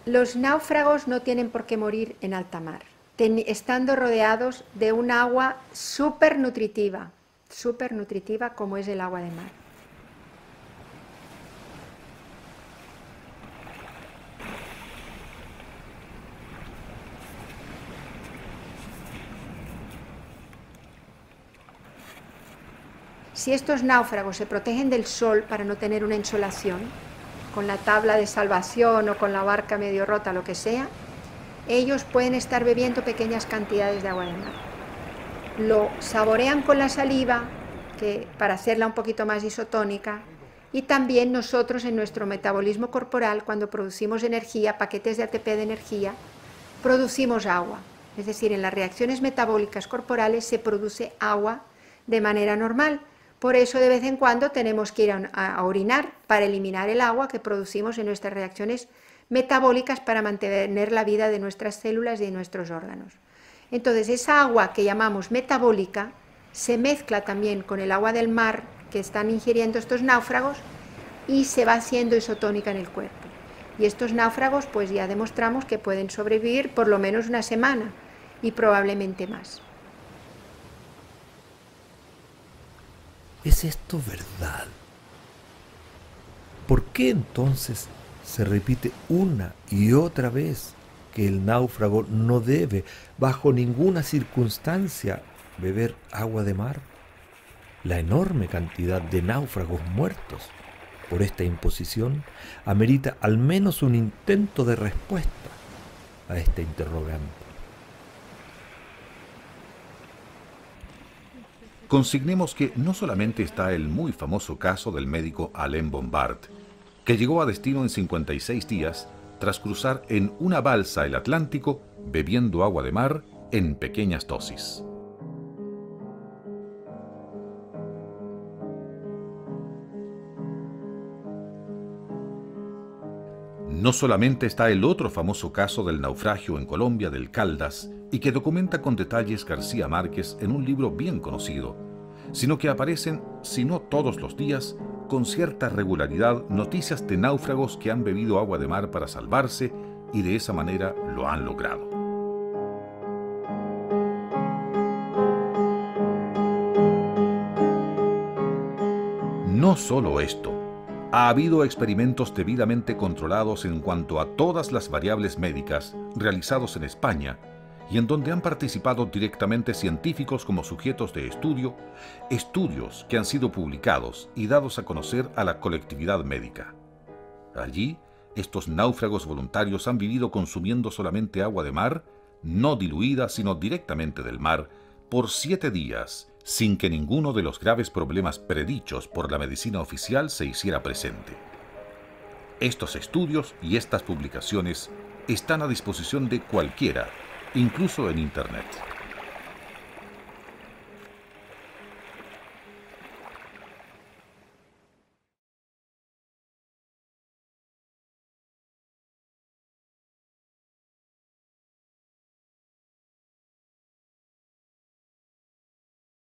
Los náufragos no tienen por qué morir en alta mar, estando rodeados de un agua súper nutritiva como es el agua de mar. Si estos náufragos se protegen del sol para no tener una insolación, con la tabla de salvación o con la barca medio rota, lo que sea, ellos pueden estar bebiendo pequeñas cantidades de agua de mar. Lo saborean con la saliva, para hacerla un poquito más isotónica, y también nosotros en nuestro metabolismo corporal, cuando producimos energía, paquetes de ATP de energía, producimos agua. Es decir, en las reacciones metabólicas corporales se produce agua de manera normal. Por eso de vez en cuando tenemos que ir a orinar para eliminar el agua que producimos en nuestras reacciones metabólicas para mantener la vida de nuestras células y de nuestros órganos. Entonces esa agua que llamamos metabólica se mezcla también con el agua del mar que están ingiriendo estos náufragos y se va haciendo isotónica en el cuerpo. Y estos náufragos pues ya demostramos que pueden sobrevivir por lo menos una semana y probablemente más. ¿Es esto verdad? ¿Por qué entonces se repite una y otra vez que el náufrago no debe, bajo ninguna circunstancia, beber agua de mar? La enorme cantidad de náufragos muertos por esta imposición amerita al menos un intento de respuesta a esta interrogante. Consignemos que no solamente está el muy famoso caso del médico Alain Bombard, que llegó a destino en 56 días tras cruzar en una balsa el Atlántico bebiendo agua de mar en pequeñas dosis. No solamente está el otro famoso caso del naufragio en Colombia del Caldas y que documenta con detalles García Márquez en un libro bien conocido, sino que aparecen, si no todos los días, con cierta regularidad noticias de náufragos que han bebido agua de mar para salvarse y de esa manera lo han logrado. No solo esto, ha habido experimentos debidamente controlados en cuanto a todas las variables médicas realizados en España y en donde han participado directamente científicos como sujetos de estudio, estudios que han sido publicados y dados a conocer a la colectividad médica. Allí, estos náufragos voluntarios han vivido consumiendo solamente agua de mar, no diluida sino directamente del mar, por 7 días, sin que ninguno de los graves problemas predichos por la medicina oficial se hiciera presente. Estos estudios y estas publicaciones están a disposición de cualquiera, incluso en Internet.